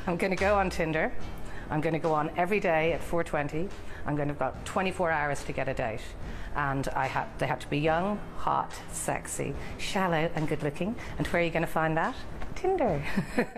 I'm going to go on Tinder. I'm going to go on every day at 4:20. I'm going to have got 24 hours to get a date. And they have to be young, hot, sexy, shallow and good looking. And where are you going to find that? Tinder.